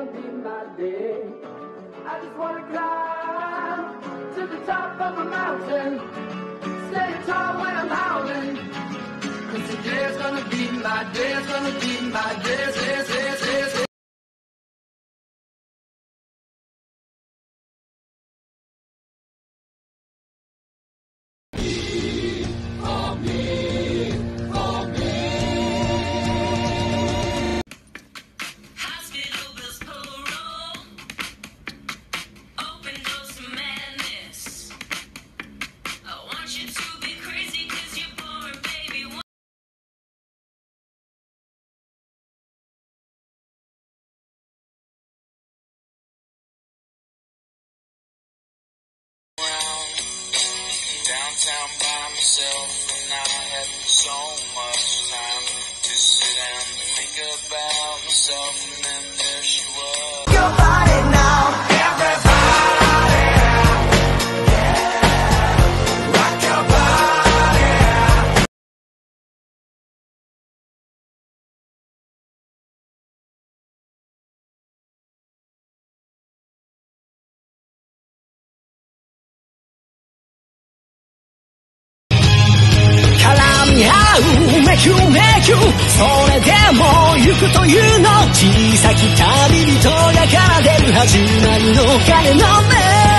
gonna be my day. I just wanna climb to the top of a mountain, stand tall when I'm howling. 'Cause today's gonna be my day, it's gonna be my day, day. Downtown by myself, and I had so much time to sit down and think about myself, and then there she was. Your body now, everybody, yeah. Rock your body. めきゅめきゅそれでも行くというの小さき旅人やから出る始まりの鐘の音